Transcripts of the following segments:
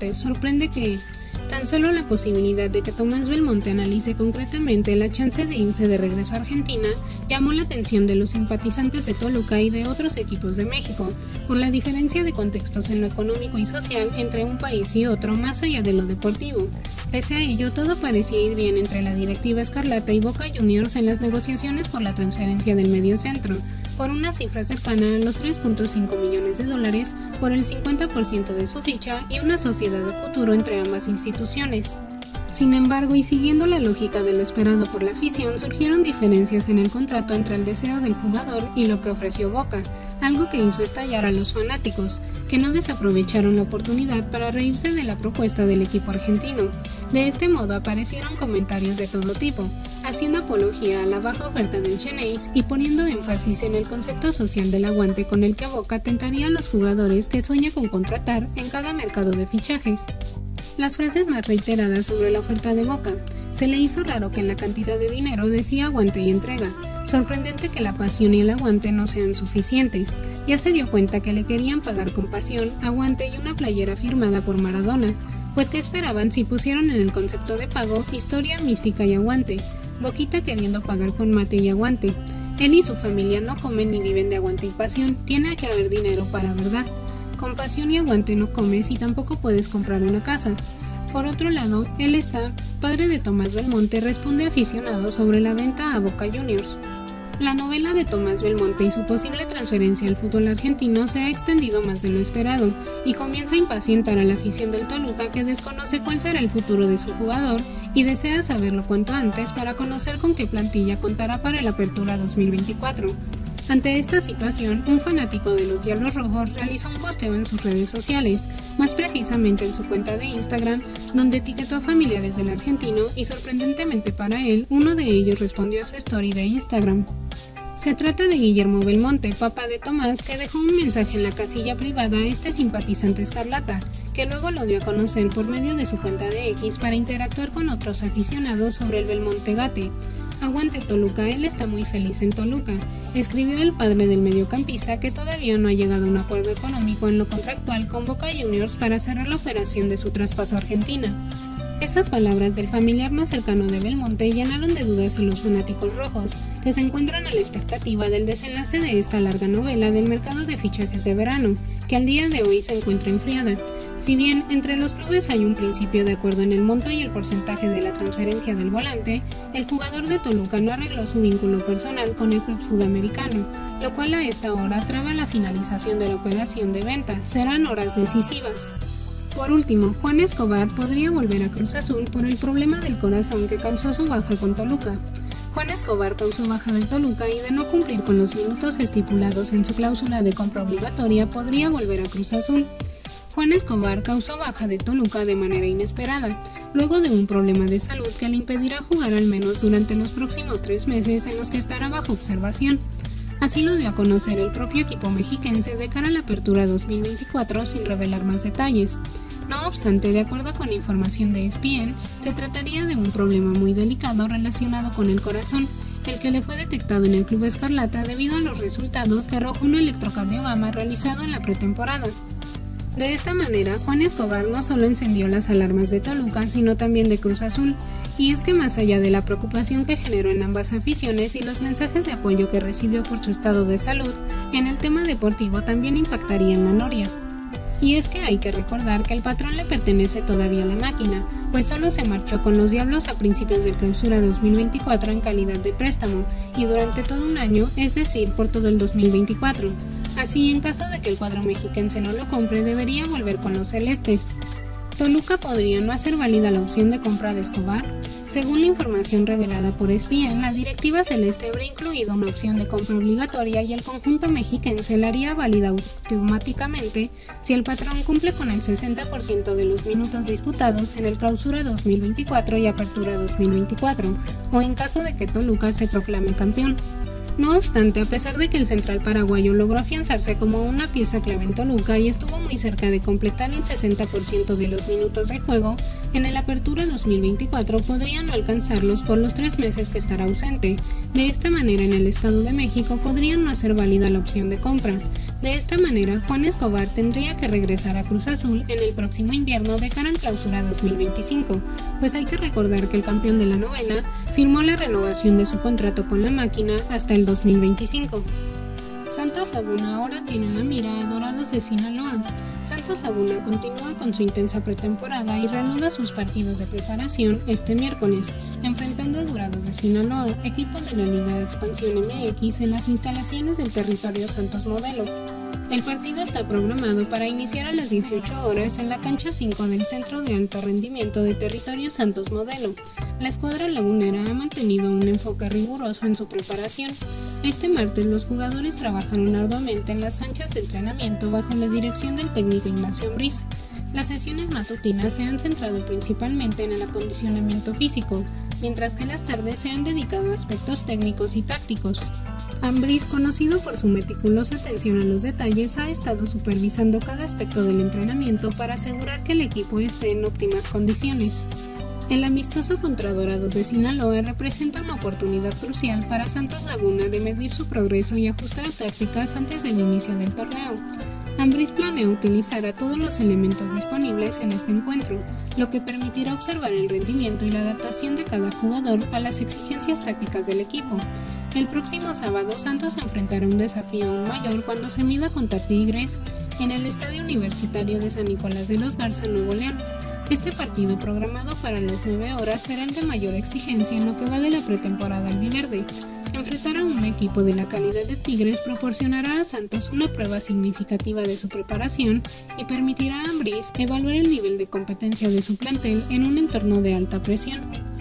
Belmonte, sorprende que tan solo la posibilidad de que Tomás Belmonte analice concretamente la chance de irse de regreso a Argentina llamó la atención de los simpatizantes de Toluca y de otros equipos de México, por la diferencia de contextos en lo económico y social entre un país y otro más allá de lo deportivo. Pese a ello, todo parecía ir bien entre la directiva escarlata y Boca Juniors en las negociaciones por la transferencia del mediocentro, por una cifra cercana a los $3.5 millones por el 50% de su ficha y una sociedad de futuro entre ambas instituciones. Sin embargo, y siguiendo la lógica de lo esperado por la afición, surgieron diferencias en el contrato entre el deseo del jugador y lo que ofreció Boca, algo que hizo estallar a los fanáticos, que no desaprovecharon la oportunidad para reírse de la propuesta del equipo argentino. De este modo aparecieron comentarios de todo tipo, haciendo apología a la baja oferta del Xeneize y poniendo énfasis en el concepto social del aguante con el que Boca tentaría a los jugadores que sueña con contratar en cada mercado de fichajes. Las frases más reiteradas sobre la oferta de Boca: se le hizo raro que en la cantidad de dinero decía aguante y entrega, sorprendente que la pasión y el aguante no sean suficientes, ya se dio cuenta que le querían pagar con pasión, aguante y una playera firmada por Maradona, pues que esperaban si pusieron en el concepto de pago historia, mística y aguante, Boquita queriendo pagar con mate y aguante. Él y su familia no comen ni viven de aguante y pasión, tiene que haber dinero para verdad. Con pasión y aguante no comes y tampoco puedes comprar una casa. Por otro lado, él está, padre de Tomás Belmonte, responde aficionado sobre la venta a Boca Juniors. La novela de Tomás Belmonte y su posible transferencia al fútbol argentino se ha extendido más de lo esperado y comienza a impacientar a la afición del Toluca, que desconoce cuál será el futuro de su jugador y desea saberlo cuanto antes para conocer con qué plantilla contará para la Apertura 2024. Ante esta situación, un fanático de los Diablos Rojos realizó un posteo en sus redes sociales, más precisamente en su cuenta de Instagram, donde etiquetó a familiares del argentino y, sorprendentemente para él, uno de ellos respondió a su story de Instagram. Se trata de Guillermo Belmonte, papá de Tomás, que dejó un mensaje en la casilla privada a este simpatizante escarlata, que luego lo dio a conocer por medio de su cuenta de X para interactuar con otros aficionados sobre el Belmonte Gate. Aguante Toluca, él está muy feliz en Toluca, escribió el padre del mediocampista, que todavía no ha llegado a un acuerdo económico en lo contractual con Boca Juniors para cerrar la operación de su traspaso a Argentina. Esas palabras del familiar más cercano de Belmonte llenaron de dudas a los fanáticos rojos, que se encuentran a la expectativa del desenlace de esta larga novela del mercado de fichajes de verano, que al día de hoy se encuentra enfriada. Si bien entre los clubes hay un principio de acuerdo en el monto y el porcentaje de la transferencia del volante, el jugador de Toluca no arregló su vínculo personal con el club sudamericano, lo cual a esta hora traba la finalización de la operación de venta. Serán horas decisivas. Por último, Juan Escobar podría volver a Cruz Azul por el problema del corazón que causó su baja con Toluca. Juan Escobar causó baja del Toluca y, de no cumplir con los minutos estipulados en su cláusula de compra obligatoria, podría volver a Cruz Azul. Juan Escobar causó baja de Toluca de manera inesperada, luego de un problema de salud que le impedirá jugar al menos durante los próximos 3 meses en los que estará bajo observación. Así lo dio a conocer el propio equipo mexiquense de cara a la Apertura 2024 sin revelar más detalles. No obstante, de acuerdo con información de ESPN, se trataría de un problema muy delicado relacionado con el corazón, el que le fue detectado en el club escarlata debido a los resultados que arrojó un electrocardiograma realizado en la pretemporada. De esta manera, Juan Escobar no solo encendió las alarmas de Toluca, sino también de Cruz Azul, y es que más allá de la preocupación que generó en ambas aficiones y los mensajes de apoyo que recibió por su estado de salud, en el tema deportivo también impactaría en la noria. Y es que hay que recordar que el patrón le pertenece todavía a la máquina, pues solo se marchó con los Diablos a principios del Clausura 2024 en calidad de préstamo, y durante todo un año, es decir, por todo el 2024. Así, en caso de que el cuadro mexiquense no lo compre, debería volver con los celestes. ¿Toluca podría no hacer válida la opción de compra de Escobar? Según la información revelada por ESPN, la directiva celeste habría incluido una opción de compra obligatoria y el conjunto mexiquense la haría válida automáticamente si el patrón cumple con el 60% de los minutos disputados en el Clausura 2024 y Apertura 2024, o en caso de que Toluca se proclame campeón. No obstante, a pesar de que el central paraguayo logró afianzarse como una pieza clave en Toluca y estuvo muy cerca de completar el 60% de los minutos de juego, en el Apertura 2024 podría no alcanzarlos por los 3 meses que estará ausente. De esta manera, en el Estado de México podrían no hacer válida la opción de compra. De esta manera, Juan Escobar tendría que regresar a Cruz Azul en el próximo invierno de cara al Clausura 2025, pues hay que recordar que el campeón de la novena firmó la renovación de su contrato con la máquina hasta el 2025. Santos Laguna ahora tiene en la mira a Dorados de Sinaloa. Santos Laguna continúa con su intensa pretemporada y reanuda sus partidos de preparación este miércoles, enfrentando a Dorados de Sinaloa, equipo de la Liga de Expansión MX en las instalaciones del territorio Santos Modelo. El partido está programado para iniciar a las 18 horas en la cancha 5 del Centro de Alto Rendimiento de Territorio Santos Modelo. La escuadra lagunera ha mantenido un enfoque riguroso en su preparación. Este martes los jugadores trabajaron arduamente en las canchas de entrenamiento bajo la dirección del técnico Ignacio Ambriz. Las sesiones matutinas se han centrado principalmente en el acondicionamiento físico, mientras que las tardes se han dedicado a aspectos técnicos y tácticos. Ambriz, conocido por su meticulosa atención a los detalles, ha estado supervisando cada aspecto del entrenamiento para asegurar que el equipo esté en óptimas condiciones. El amistoso contra Dorados de Sinaloa representa una oportunidad crucial para Santos Laguna de medir su progreso y ajustar tácticas antes del inicio del torneo. Ambriz planea utilizar a todos los elementos disponibles en este encuentro, lo que permitirá observar el rendimiento y la adaptación de cada jugador a las exigencias tácticas del equipo. El próximo sábado Santos enfrentará un desafío aún mayor cuando se mida contra Tigres en el Estadio Universitario de San Nicolás de los Garza, Nuevo León. Este partido, programado para las 9 horas, será el de mayor exigencia en lo que va de la pretemporada albiverde. Enfrentar a un equipo de la calidad de Tigres proporcionará a Santos una prueba significativa de su preparación y permitirá a Ambriz evaluar el nivel de competencia de su plantel en un entorno de alta presión.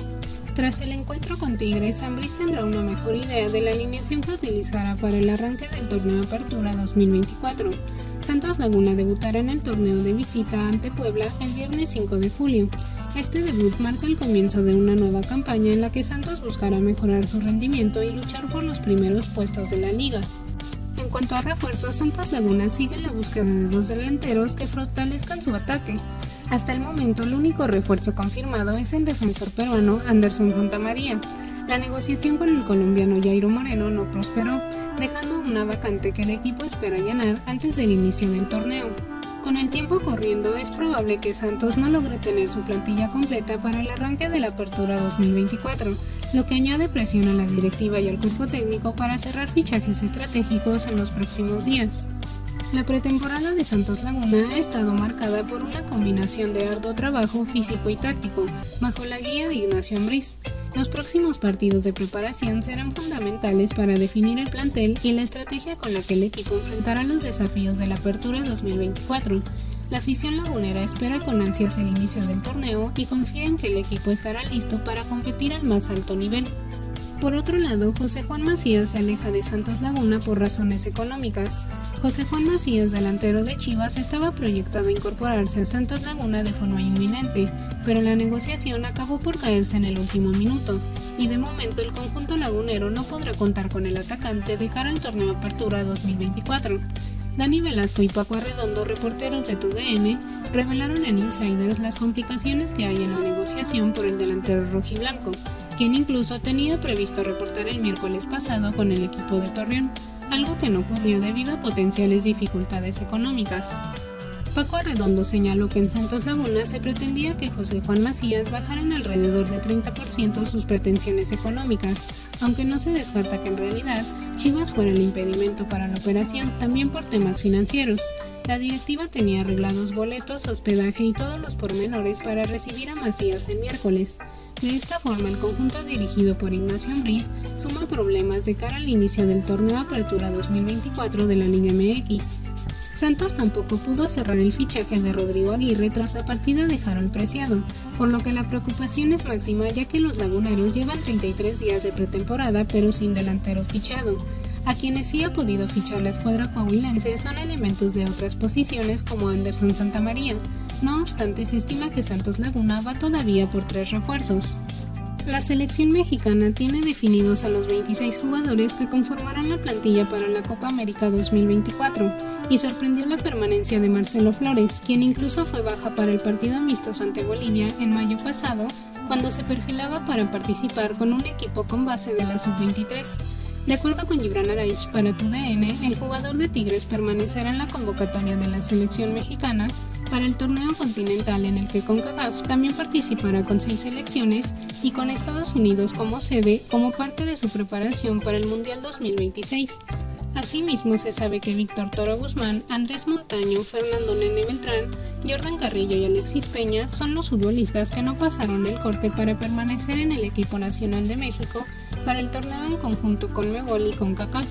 Tras el encuentro con Tigres, Ambriz tendrá una mejor idea de la alineación que utilizará para el arranque del torneo Apertura 2024. Santos Laguna debutará en el torneo de visita ante Puebla el viernes 5 de julio. Este debut marca el comienzo de una nueva campaña en la que Santos buscará mejorar su rendimiento y luchar por los primeros puestos de la liga. En cuanto a refuerzos, Santos Laguna sigue la búsqueda de dos delanteros que fortalezcan su ataque. Hasta el momento, el único refuerzo confirmado es el defensor peruano Anderson Santamaría. La negociación con el colombiano Jairo Moreno no prosperó, dejando una vacante que el equipo espera llenar antes del inicio del torneo. Con el tiempo corriendo, es probable que Santos no logre tener su plantilla completa para el arranque de la Apertura 2024, lo que añade presión a la directiva y al cuerpo técnico para cerrar fichajes estratégicos en los próximos días. La pretemporada de Santos Laguna ha estado marcada por una combinación de arduo trabajo físico y táctico, bajo la guía de Ignacio Ambriz. Los próximos partidos de preparación serán fundamentales para definir el plantel y la estrategia con la que el equipo enfrentará los desafíos de la Apertura 2024. La afición lagunera espera con ansias el inicio del torneo y confía en que el equipo estará listo para competir al más alto nivel. Por otro lado, José Juan Macías se aleja de Santos Laguna por razones económicas. José Juan Macías, delantero de Chivas, estaba proyectado a incorporarse a Santos Laguna de forma inminente, pero la negociación acabó por caerse en el último minuto, y de momento el conjunto lagunero no podrá contar con el atacante de cara al torneo Apertura 2024. Dani Velasco y Paco Arredondo, reporteros de TUDN, revelaron en Insiders las complicaciones que hay en la negociación por el delantero rojiblanco, quien incluso tenía previsto reportar el miércoles pasado con el equipo de Torreón, algo que no ocurrió debido a potenciales dificultades económicas. Paco Arredondo señaló que en Santos Laguna se pretendía que José Juan Macías bajara en alrededor de 30% sus pretensiones económicas, aunque no se descarta que en realidad Chivas fuera el impedimento para la operación, también por temas financieros. La directiva tenía arreglados boletos, hospedaje y todos los pormenores para recibir a Macías el miércoles. De esta forma, el conjunto dirigido por Ignacio Ambriz suma problemas de cara al inicio del torneo Apertura 2024 de la Liga MX. Santos tampoco pudo cerrar el fichaje de Rodrigo Aguirre tras la partida de Harold Preciado, por lo que la preocupación es máxima ya que los laguneros llevan 33 días de pretemporada pero sin delantero fichado. A quienes sí ha podido fichar la escuadra coahuilense son elementos de otras posiciones como Anderson Santamaría. No obstante, se estima que Santos Laguna va todavía por 3 refuerzos. La selección mexicana tiene definidos a los 26 jugadores que conformarán la plantilla para la Copa América 2024 y sorprendió la permanencia de Marcelo Flores, quien incluso fue baja para el partido amistoso ante Bolivia en mayo pasado, cuando se perfilaba para participar con un equipo con base de la sub-23. De acuerdo con Gibran Araich para TUDN, el jugador de Tigres permanecerá en la convocatoria de la selección mexicana para el torneo continental en el que CONCACAF también participará con 6 selecciones y con Estados Unidos como sede como parte de su preparación para el Mundial 2026. Asimismo, se sabe que Víctor Toro Guzmán, Andrés Montaño, Fernando Nene Beltrán, Jordan Carrillo y Alexis Peña son los futbolistas que no pasaron el corte para permanecer en el equipo nacional de México para el torneo en conjunto con CONMEBOL y CONCACAF.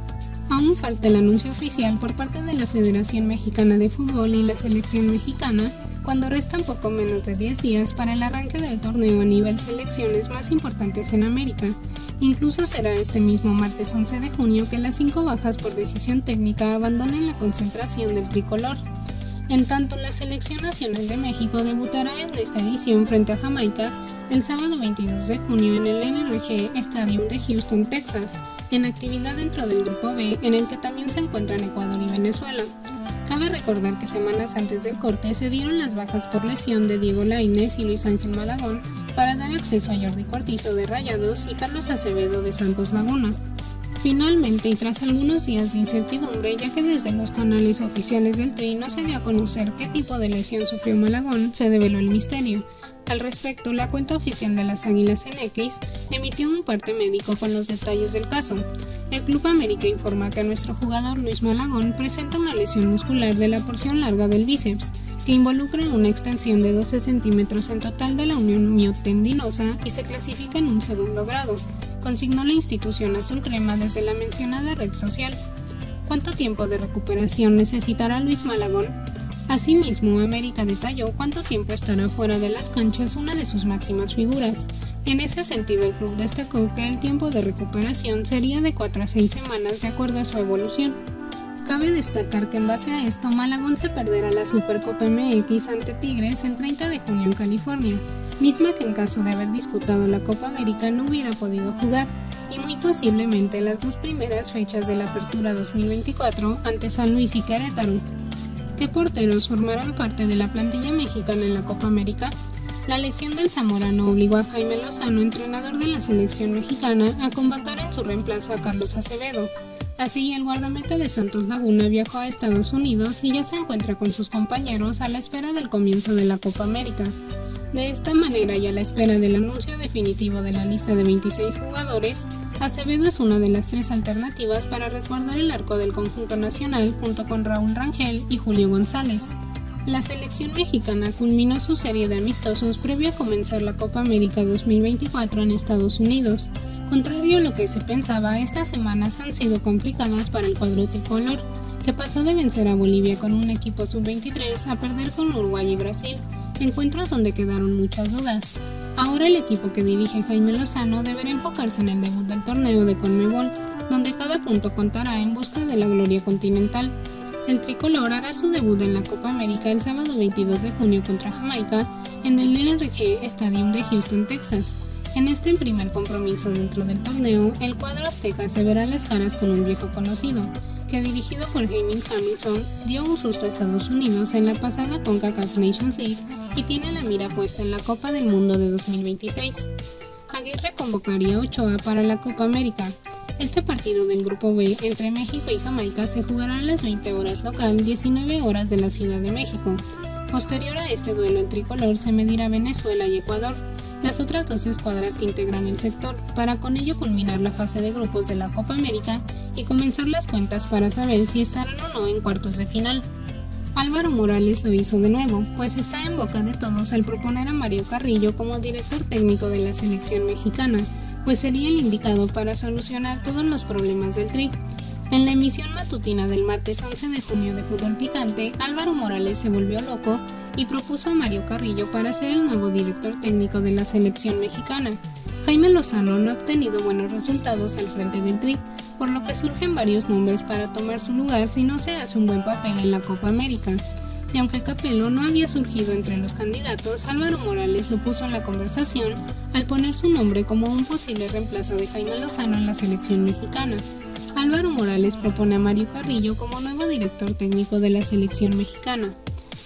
Aún falta el anuncio oficial por parte de la Federación Mexicana de Fútbol y la selección mexicana, cuando restan poco menos de 10 días para el arranque del torneo a nivel selecciones más importantes en América. Incluso será este mismo martes 11 de junio que las 5 bajas por decisión técnica abandonen la concentración del tricolor. En tanto, la Selección Nacional de México debutará en esta edición frente a Jamaica el sábado 22 de junio en el NRG Stadium de Houston, Texas, en actividad dentro del Grupo B, en el que también se encuentran Ecuador y Venezuela. Cabe recordar que semanas antes del corte se dieron las bajas por lesión de Diego Lainez y Luis Ángel Malagón para dar acceso a Jordi Cortizo de Rayados y Carlos Acevedo de Santos Laguna. Finalmente, y tras algunos días de incertidumbre, ya que desde los canales oficiales del Tri no se dio a conocer qué tipo de lesión sufrió Malagón, se develó el misterio. Al respecto, la cuenta oficial de las Águilas en X emitió un parte médico con los detalles del caso. El Club América informa que nuestro jugador Luis Malagón presenta una lesión muscular de la porción larga del bíceps, que involucra una extensión de 12 centímetros en total de la unión miotendinosa y se clasifica en un segundo grado, consignó la institución azul crema desde la mencionada red social. ¿Cuánto tiempo de recuperación necesitará Luis Malagón? Asimismo, América detalló cuánto tiempo estará fuera de las canchas una de sus máximas figuras. En ese sentido, el club destacó que el tiempo de recuperación sería de 4 a 6 semanas de acuerdo a su evolución. Cabe destacar que en base a esto, Malagón se perderá la Supercopa MX ante Tigres el 30 de junio en California, misma que en caso de haber disputado la Copa América no hubiera podido jugar, y muy posiblemente las 2 primeras fechas de la Apertura 2024 ante San Luis y Querétaro. ¿Qué porteros formarán parte de la plantilla mexicana en la Copa América? La lesión del zamorano obligó a Jaime Lozano, entrenador de la selección mexicana, a convocar en su reemplazo a Carlos Acevedo. Así, el guardameta de Santos Laguna viajó a Estados Unidos y ya se encuentra con sus compañeros a la espera del comienzo de la Copa América. De esta manera, y a la espera del anuncio definitivo de la lista de 26 jugadores, Acevedo es una de las 3 alternativas para resguardar el arco del conjunto nacional junto con Raúl Rangel y Julio González. La selección mexicana culminó su serie de amistosos previo a comenzar la Copa América 2024 en Estados Unidos. Contrario a lo que se pensaba, estas semanas han sido complicadas para el cuadro tricolor, que pasó de vencer a Bolivia con un equipo sub-23 a perder con Uruguay y Brasil, encuentros donde quedaron muchas dudas. Ahora el equipo que dirige Jaime Lozano deberá enfocarse en el debut del torneo de CONMEBOL, donde cada punto contará en busca de la gloria continental. El tricolor hará su debut en la Copa América el sábado 22 de junio contra Jamaica en el NRG Stadium de Houston, Texas. En este primer compromiso dentro del torneo, el cuadro azteca se verá las caras con un viejo conocido, que dirigido por Jaime Hamilton dio un susto a Estados Unidos en la pasada CONCACAF Nations League y tiene la mira puesta en la Copa del Mundo de 2026. Aguirre convocaría a Ochoa para la Copa América. Este partido del Grupo B entre México y Jamaica se jugará a las 20 horas local, 19 horas de la Ciudad de México. Posterior a este duelo, el tricolor se medirá Venezuela y Ecuador, las otras 2 escuadras que integran el sector, para con ello culminar la fase de grupos de la Copa América y comenzar las cuentas para saber si estarán o no en cuartos de final. Álvaro Morales lo hizo de nuevo, pues está en boca de todos al proponer a Mario Carrillo como director técnico de la selección mexicana, pues sería el indicado para solucionar todos los problemas del Tri. En la emisión matutina del martes 11 de junio de Fútbol Picante, Álvaro Morales se volvió loco y propuso a Mario Carrillo para ser el nuevo director técnico de la selección mexicana. Jaime Lozano no ha obtenido buenos resultados al frente del Tri, por lo que surgen varios nombres para tomar su lugar si no se hace un buen papel en la Copa América. Y aunque Capello no había surgido entre los candidatos, Álvaro Morales lo puso en la conversación al poner su nombre como un posible reemplazo de Jaime Lozano en la selección mexicana. Álvaro Morales propone a Mario Carrillo como nuevo director técnico de la selección mexicana.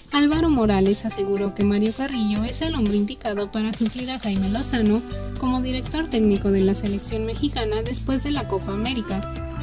Álvaro Morales aseguró que Mario Carrillo es el hombre indicado para suplir a Jaime Lozano como director técnico de la selección mexicana después de la Copa América.